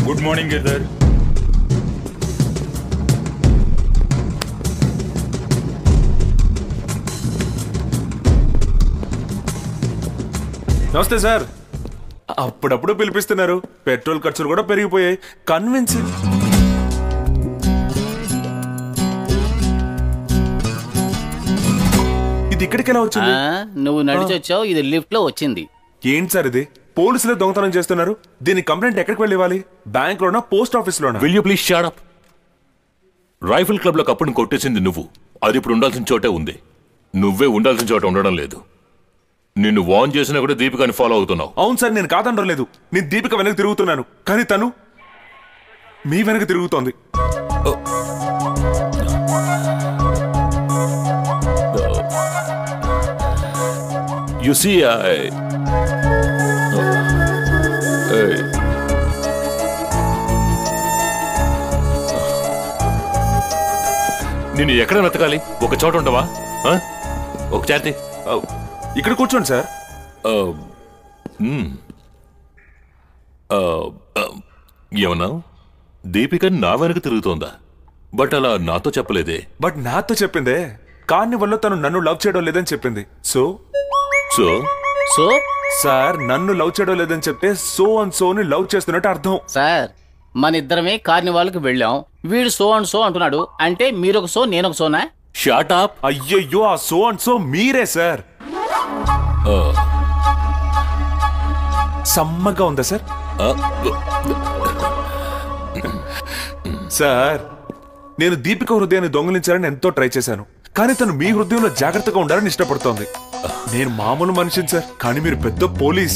Good morning Giridhar. నమస్తే sir. అప్పుడప్పుడు పిలిపిస్తున్నారు, petrol ఖర్చులు కూడా పెరిగిపోయాయి. కన్విన్స్. ఇది ఇక్కడికి ఎలా వచ్చింది? నువ్వు నడిచి వచ్చావు, ఇది లిఫ్ట్ లో వచ్చింది. ఏంటి సార్ ఇది? పోలీసులు దొంగతనం చేస్తున్నారు. దీని కంప్లైంట్ ఎక్కడికి వెళ్ళి ఇవ్వాలి? బ్యాంక్ లోనా, పోస్ట్ ఆఫీస్ లోనా? Will you please shut up? Rifle club లో కప్పుని కొట్టేసింది నువ్వు. అది ఇప్పుడు ఉండాల్సిన చోటే ఉంది. నువ్వే ఉండాల్సిన చోట ఉండడం లేదు. నిన్ను వార్న్ చేసినా కూడా దీపికని ఫాలో అవుతున్నావు. అవును సార్, నేను కాదనడం లేదు. నేను దీపిక వెనక తిరుగుతున్నాను, కానీ తను మీ వెనక తిరుగుతోంది. You see, నిన్ను ఎక్కడ వెతకాలి? ఒక చోట ఉండవా? ఒక చేతి ఇక్కడ కూర్చోండి సార్. ఏమన్నా? దీపిక నా వెనక తిరుగుతోందా? బట్ అలా నాతో చెప్పలేదే. బట్ నాతో చెప్పిందే. కార్నివల్లో తను నన్ను లవ్ చేయడం లేదని చెప్పింది. సో సో సో సార్, నన్ను లవ్ చేయడం లేదని చెప్తే సో అండ్ సోని లవ్ చేస్తున్నట్టు అర్థం. సార్, మన ఇద్దరమే కార్నివాల్కి వెళ్ళాం. వీడు సో అండ్ సో అంటున్నాడు. అంటే మీరొక సో, నేనొక సోనా? Shut up. అయ్యయ్యో, ఆ సో అండ్ సో మీరే సార్. సమ్మగా ఉందా సార్? సార్, నేను దీపిక హృదయాన్ని దొంగిలించాలని ఎంతో ట్రై చేశాను, కానీ తను మీ హృదయంలో జాగ్రత్తగా ఉండాలని ఇష్టపడుతోంది. నేను మామూలు మనిషిని సార్, కానీ మీరు పెద్ద పోలీస్.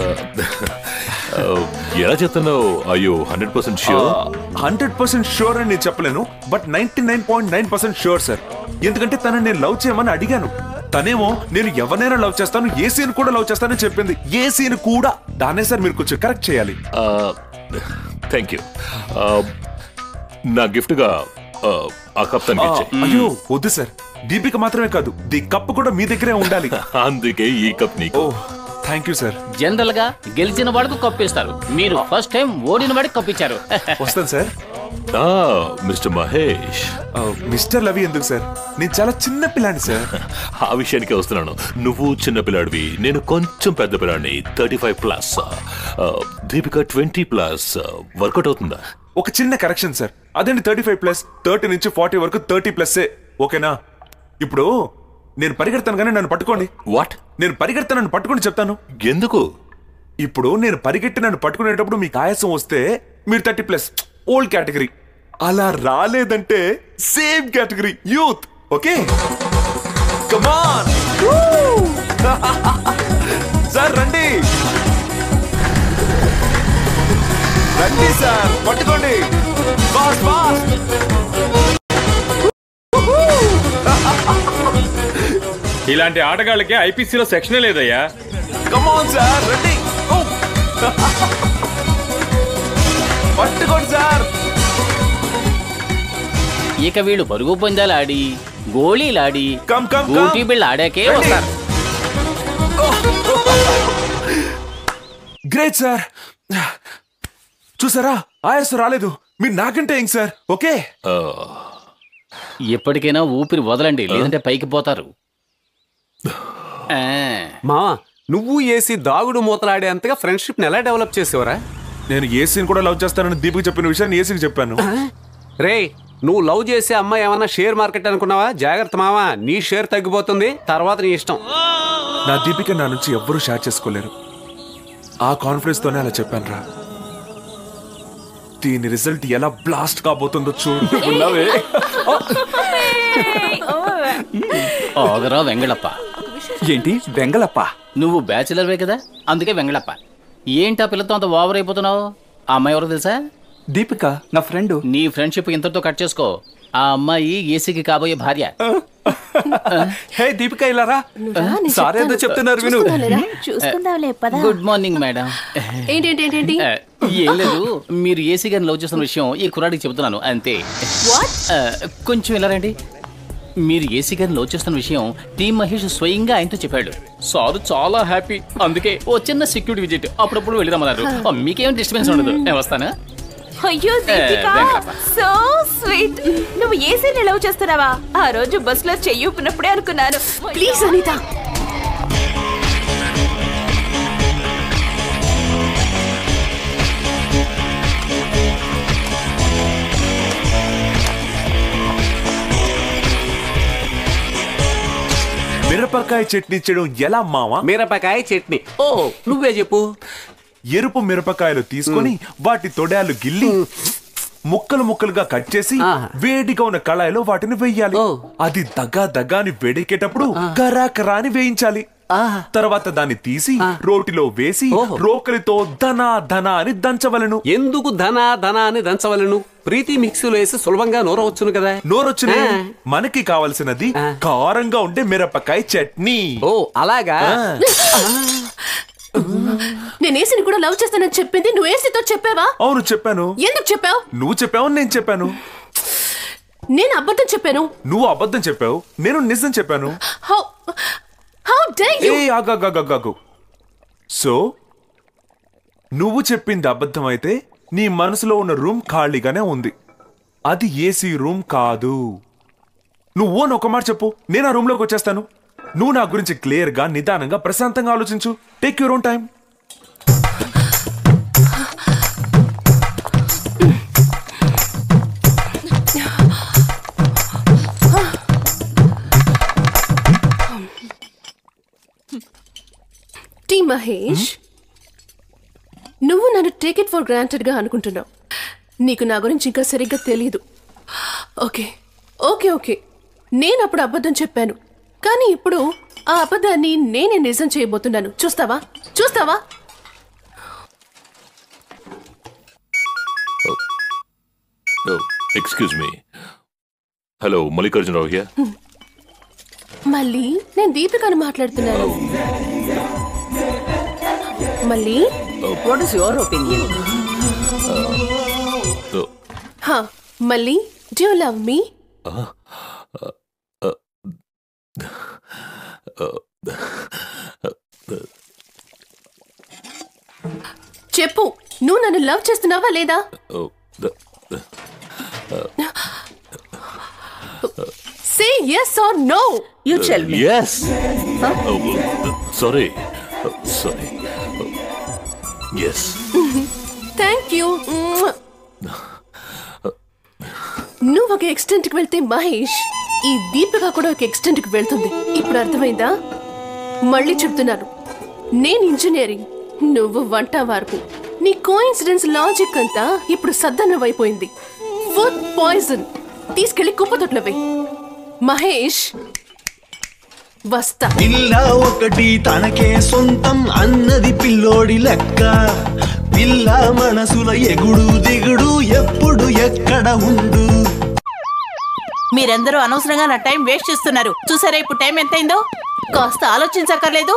ఎలా చెప్తున్నావు? అయ్యో 100% ష్యూర్? 100% ష్యూర్ అని నేను చెప్పలేను, బట్ 99.9% ష్యూర్ సార్. ఎందుకంటే తనని నేను లవ్ చేయమని అడిగాను. తనేమో నేను ఎవరినైనా లవ్ చేస్తాను, ఏసీని కూడా లవ్ చేస్తానని చెప్పింది. ఏసీని కూడా. దానే సార్ మీరు కొంచెం కరెక్ట్ చేయాలి. Thank you. నా గిఫ్ట్ గా ఆ కప్ తనకిచ్చే. అయ్యో వద్దు సార్, దీపిక మాత్రమే కాదు, ది కప్ కూడా మీ దగ్గరే ఉండాలి. అందుకే ఈ కప్ నీకు. Thank you sir. జనరల్ గా గెలిచిన వాడికి కప్పిస్తారు. మీరు ఫస్ట్ టైం ఓడిన వాడికి కప్పించారు. వస్తాను sir. Mister Mahesh. Mister Ravi ఎందుకు సార్? నేను చాలా చిన్న పిల్లాడిని సార్. ఆ విషయానికే వస్తున్నాను. నువ్వు చిన్న పిల్లాడివి, నేను కొంచెం పెద్ద పిల్లాడిని. 35+. దీపిక 20+. వర్కౌట్ అవుతుందా? ఒక చిన్న కరెక్షన్ సార్, అదేంటి 35+? 30 నుంచి 40 వరకు 30+. ఓకేనా? ఇప్పుడు నేను పరిగెడతాను కానీ నన్ను పట్టుకోండి. వాట్? నేను పరిగెడతాను, నన్ను పట్టుకోండి చెప్తాను. ఎందుకు? ఇప్పుడు నేను పరిగెట్టి నన్ను పట్టుకునేటప్పుడు మీకు ఆయాసం వస్తే మీరు 30+, ఓల్డ్ కేటగిరీ. అలా రాలేదంటే same category, youth. Okay, come on sir, రండి రండి సార్, పట్టుకోండి. Fast fast. ఇలాంటి ఆటగాళ్ళకి ఐపీసీలో సెక్షనే లేదయ్యా. కమాన్ సార్, రండి. పట్టుకోండి సార్. ఇక వీళ్ళు పరుగు పందాలు ఆడి, గోళీలాడి, గూటీ బిళ్ళ ఆడాకే వస్తారు. Great sir. చూసారా, ఆయాసం రాలేదు. మీరు నాకంటే ఏం సార్. ఓకే, ఎప్పటికైనా ఊపిరి వదలండి, లేదంటే పైకి పోతారు. మా నువ్వు ఏసీ దాగుడు మూతలాడేంతగా ఫ్రెండ్షిప్ ని ఎలా డెవలప్ చేసేవరా? నేను ఏసీని కూడా లవ్ చేస్తానని దీపికి చెప్పిన విషయాన్ని ఏసీకి చెప్పాను. రే, నువ్వు లవ్ చేసే అమ్మాయి ఏమన్నా షేర్ మార్కెట్ అనుకున్నావా? జాగ్రత్త మావా, నీ షేర్ తగ్గిపోతుంది, తర్వాత నీ ఇష్టం. నా దీపిక నా నుంచి ఎవ్వరూ షేర్ చేసుకోలేరు. ఆ కాన్ఫిడెన్స్ తోనే అలా చెప్పాను రా. దీని రిజల్ట్ ఎలా బ్లాస్ట్ కాబోతుందో చూడున్నావే. ఆగరా వెంగళప్ప. ఏంటి వెంగళప్ప? నువ్వు బ్యాచిలర్వే కదా, అందుకే వెంగళప్ప. ఏంటి ఆ పిల్లతో అంత ఓవర్ అయిపోతున్నావు? ఆ అమ్మాయి ఎవరో తెలుసా? దీపిక, నా ఫ్రెండ్. నీ ఫ్రెండ్షిప్ ఇంతతో కట్ చేసుకో. ఆ అమ్మాయి ఏసీకి కాబోయే భార్య. హే దీపిక, ఇలారా. సార్ ఏదో చెప్తున్నారు, విను. Good morning madam. ఏం లేదు, మీరు ఏసీ గారిని లవ్ చేస్తున్న విషయం ఈ కుర్రాడికి చెబుతున్నాను అంతే. కొంచెం ఇలా రండి. మీరు ఏసీ గారిని లవ్ చేస్తున్న విషయం టీమ్ మహేష్ స్వయంగా ఆయనతో చెప్పాడు. సార్ చాలా హ్యాపీ, అందుకే ఓ చిన్న సెక్యూరిటీ విజిట్ అప్పుడప్పుడు వెళ్ళిరమ్మన్నారు. మీకేం డిస్టర్బెన్స్ ఉండదు, నేను వస్తాను. అయ్యో దీపిక సో స్వీట్. నువ్వు ఏసీని లవ్ చేస్తున్నావా? ఆ రోజు బస్ లో చెయ్యూపినప్పుడే అనుకున్నాను. ప్లీజ్ అనిత. మిరపకాయ చట్నీ చేయడం ఎలా మావా? మిరపకాయ చట్నీ. ఓ నువ్వే చెప్పు. ఎరుపు మిరపకాయలు తీసుకొని వాటి తొడాలు గిల్లి ముక్కలు ముక్కలుగా కట్ చేసి వేడిగా ఉన్న కళాయిలో వాటిని వేయాలి. అది దగ్గాని వేడెక్కేటప్పుడు కరాకరా అని వేయించాలి. తర్వాత దాన్ని తీసి రోటిలో వేసి రోకలితో ధనా ధనా అని దంచవలను. ఎందుకు ధనా ధనా అని దంచవలను? ప్రీతి మిక్సీలో వేసి సులభంగా నోరవచ్చును కదా. నోరొచ్చునే. మనకి కావలసినది కారంగా ఉండే మిరపకాయ చట్నీ. ఓ అలాగా. నేను ఏసీని కూడా లవ్ చేస్తానని చెప్పింది నువ్వు ఏసీతో చెప్పావా? అవును చెప్పాను. ఎందుకు చెప్పావు? నువ్వు చెప్పావు, నేను చెప్పాను. నేను అబద్ధం చెప్పాను. నువ్వు అబద్ధం చెప్పావు, నేను నిజం చెప్పాను. How dare you? ఏ ఆగాగాగాగాగు. సో నువ్వు చెప్పింది అబద్ధం అయితే నీ మనసులో ఉన్న రూమ్ ఖాళీగానే ఉంది. అది ఏసీ రూమ్ కాదు. నువ్వు అని ఒక మాట చెప్పు, నేను ఆ రూమ్ లోకి వచ్చేస్తాను. నువ్వు నా గురించి క్లియర్ గా, నిదానంగా, ప్రశాంతంగా ఆలోచించు. Take your own time. టీ మహేష్, నువ్వు నన్ను టేక్ ఇట్ ఫర్ గ్రాంటెడ్ గా అనుకుంటున్నావు. నీకు నా గురించి ఇంకా సరిగ్గా తెలియదు. ఓకే ఓకే ఓకే, నేను అప్పుడు అబద్ధం చెప్పాను, కానీ ఇప్పుడు ఆ అబద్ధాన్ని నేనే నిజం చేయబోతున్నాను. చూస్తావా చూస్తావా? Excuse me. Hello, Mallikarjunarao here. మళ్ళీ నేను దీపికను మాట్లాడుతున్నాను. మళ్ళీ వాట్ ఇస్ యువర్ ఒపీనియన్? మళ్ళీ డూ యు లవ్ మీ? చెప్పు, నువ్వు నన్ను లవ్ చేస్తున్నావా లేదా? సే yes or no. You tell me. Yes. Sorry. Yes. Thank you. నువ్వు ఒక ఎక్స్టెంట్ కి వెళ్తే మహేష్, ఈ దీపిక కూడా ఒక ఎక్స్టెంట్ కి వెళ్తుంది. ఇప్పుడు అర్థమైందా? మళ్ళీ చెప్తున్నాను, నేను ఇంజనీరింగ్, నువ్వు వంట వార్పు. నీ కోఇన్సిడెన్స్ లాజిక్ అంతా ఇప్పుడు సద్దన్నం అయిపోయింది. ఫుడ్ పాయిజన్ తీసుకెళ్లి కుప్పతొట్లవే. మహేష్ వస్తా. పిల్ల ఒకటి తనకే సొంతం అన్నది పిల్లోడి లెక్క. పిల్ల మనసుల ఎగుడు దిగుడు ఎప్పుడు ఎక్కడ ఉండు. మీరందరూ అనవసరంగా నా టైం వేస్ట్ చేస్తున్నారు. చూసారా ఇప్పుడు టైం ఎంతైందో? కాస్త ఆలోచించక్కర్లేదు?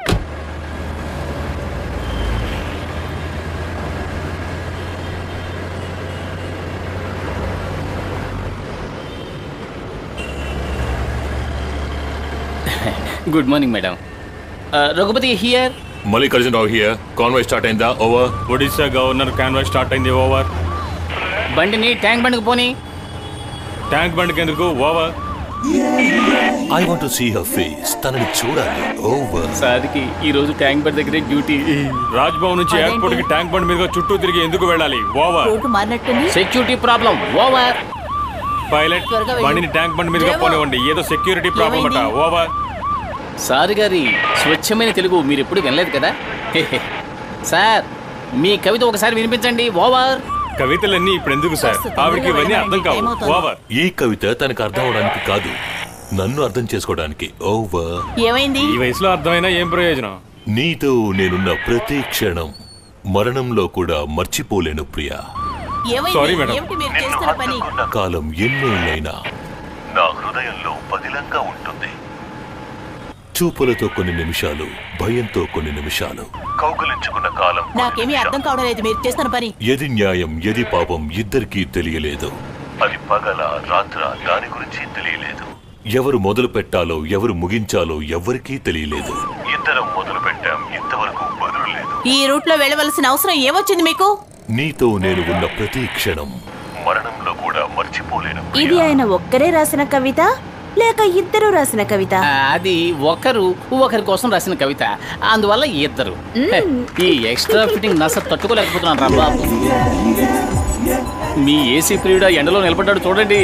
Good morning madam. Raghupathi here. Mallikarjunarao here. Convoy start అయిందా? Over. Odisha governor convoy start అయింది. ఓవర్. బండిని ట్యాంక్ బండికి పోనీ. ట్యాంక్ బండికి ఎందుకు? Over. I want to see her face. తనని చూడాలి. ఓవర్. సార్కి ఈ రోజు ట్యాంక్ బండి దగ్గరే డ్యూటీ. రాజ్భవన్ నుంచి ఎయిర్పోర్ట్ కి ట్యాంక్ బండి మీద చుట్టూ తిరిగి ఎందుకు వెళ్ళాలి? Over. Security problem. Over. Pilot, బండిని ట్యాంక్ బండి మీదుగా పోనివ్వండి. ఏదో సెక్యూరిటీ ప్రాబ్లం అట. ఓవర్. సార్ గారి స్వచ్ఛమైన తెలుగు మీరు ఎప్పుడు వినలేదు కదా. సార్, మీ కవిత ఒకసారి వినిపించండి. ఓవర్. కవితలన్నీ ఇప్పుడు ఎందుకు సార్? ఆవిడకి ఇవన్నీ అర్థం కావు. ఓవర్. ఈ కవిత తనకు అర్థం అవడానికి కాదు, నన్ను అర్థం చేసుకోవడానికి. ఓవర్. ఏమైంది? ఈ వయసులో అర్థమైనా ఏం ప్రయోజనం? నీతో నేనున్న ప్రతి క్షణం మరణంలో కూడా మర్చిపోలేను ప్రియా. Sorry madam. కాలం ఎన్నేళ్ళైనా నా హృదయంలో పదిలంగా ఉంటుంది. చూపులతో కొన్ని నిమిషాలు, భయంతో కొన్ని నిమిషాలు, కౌగలించుకున్న కాలం. నాకేమీ అర్థం కావడం లేదు మీరు చేస్తున్న పని. ఏది న్యాయం, ఏది పాపం ఇద్దరికీ తెలియలేదు. అది పగల రాత్ర దాని గురించి తెలియలేదు. ఎవరు మొదలు పెట్టాలో, ఎవరు ముగించాలో ఎవ్వరికీ తెలియలేదు. ఇద్దరం మొదలు పెట్టాం, ఇంతవరకు బదులు లేదు. ఈ రూట్ లో వెళ్ళవలసిన అవసరం ఏమొచ్చింది మీకు? నీతో నేను ఉన్న ప్రతి క్షణం మరణంలో కూడా మర్చిపోలేను. ఇది ఆయన ఒక్కరే రాసిన కవిత లేక ఇద్దరు రాసిన కవిత? అది ఒకరి కోసం రాసిన కవిత, అందువల్ల ఇద్దరు. ఈ ఎక్స్ట్రా ఫిట్టింగ్ నస తట్టుకోలేకపోతున్నాను రా బాబు. మీ ఏసీ ప్రియుడ ఎండలో నిలబడ్డాడు చూడండి.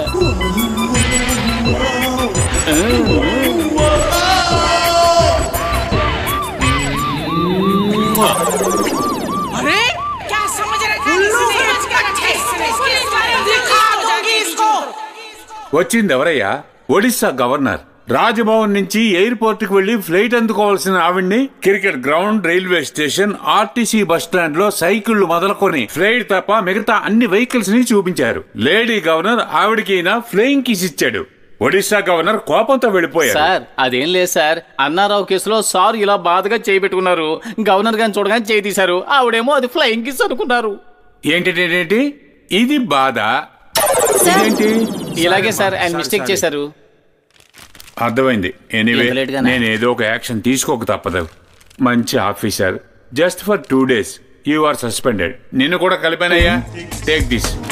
వచ్చింది ఎవరయ్యా? ఒడిశా గవర్నర్. రాజ్భవన్ నుంచి ఎయిర్పోర్ట్ కి వెళ్లి ఫ్లైట్ అందుకోవాల్సిన ఆవిడ్ని cricket ground, railway station, RTC bus stand లో సైకిళ్లు మొదలుకొని ఫ్లైట్ తప్ప మిగతా అన్ని వెహికల్స్ ని చూపించారు. లేడీ గవర్నర్ ఆవిడకి ఫ్లయింగ్ కిస్ ఇచ్చాడు. ఒడిశా గవర్నర్ కోపంతో వెళ్ళిపోయారు. సార్ అదేం లేదు సార్, అన్నారావు కేసులో సార్ ఇలా బాధగా చేయబెట్టుకున్నారు. గవర్నర్ గారిని చూడగానే చేయి తీశారు. ఆవిడేమో అది ఫ్లయింగ్ కిస్ అనుకున్నారు. ఏంటి ఇది బాధ? ఏంటి ఇలాగే సార్, ఆయన మిస్టేక్ చేశారు. అర్థమైంది. ఎనీవే నేను ఏదో ఒక యాక్షన్ తీసుకోక తప్పదు. మంచి officer. Just for 2 days you are suspended. నిన్ను కూడా కలిపానయ్యా. Take this.